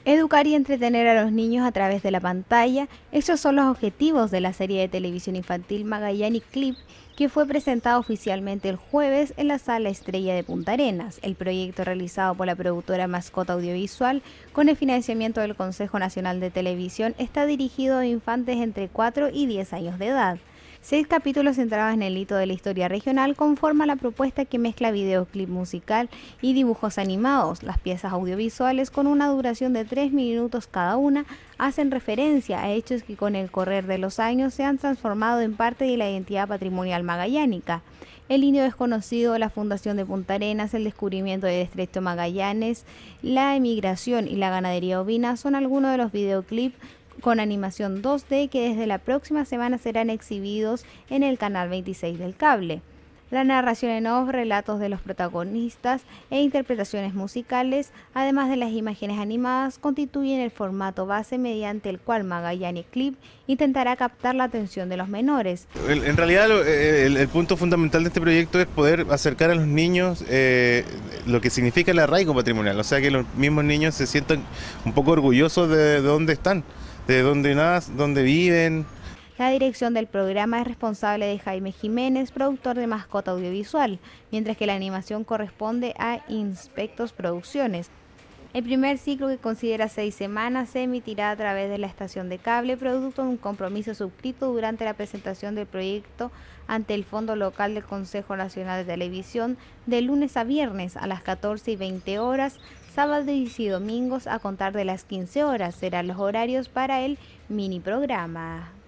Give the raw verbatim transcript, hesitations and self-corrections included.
Educar y entretener a los niños a través de la pantalla, estos son los objetivos de la serie de televisión infantil Magallanes Clip, que fue presentada oficialmente el jueves en la Sala Estrella de Punta Arenas. El proyecto, realizado por la productora Mascota Audiovisual con el financiamiento del Consejo Nacional de Televisión, está dirigido a infantes entre cuatro y diez años de edad. Seis capítulos centrados en el hito de la historia regional conforman la propuesta, que mezcla videoclip musical y dibujos animados. Las piezas audiovisuales, con una duración de tres minutos cada una, hacen referencia a hechos que con el correr de los años se han transformado en parte de la identidad patrimonial magallánica. El indio desconocido, la fundación de Punta Arenas, el descubrimiento del Estrecho Magallanes, la emigración y la ganadería ovina son algunos de los videoclips con animación dos D que desde la próxima semana serán exhibidos en el canal veintiséis del cable. La narración en off, relatos de los protagonistas e interpretaciones musicales, además de las imágenes animadas, constituyen el formato base mediante el cual Magallanes Clip intentará captar la atención de los menores. En realidad el, el punto fundamental de este proyecto es poder acercar a los niños eh, lo que significa el arraigo patrimonial, o sea, que los mismos niños se sientan un poco orgullosos de, de dónde están, de dónde nacen, dónde viven. La dirección del programa es responsable de Jaime Jiménez, productor de Mascota Audiovisual, mientras que la animación corresponde a Inspectos Producciones. El primer ciclo, que considera seis semanas, se emitirá a través de la estación de cable, producto de un compromiso suscrito durante la presentación del proyecto ante el Fondo Local del Consejo Nacional de Televisión, de lunes a viernes a las catorce y veinte horas, sábados y domingos a contar de las quince horas. Serán los horarios para el mini programa.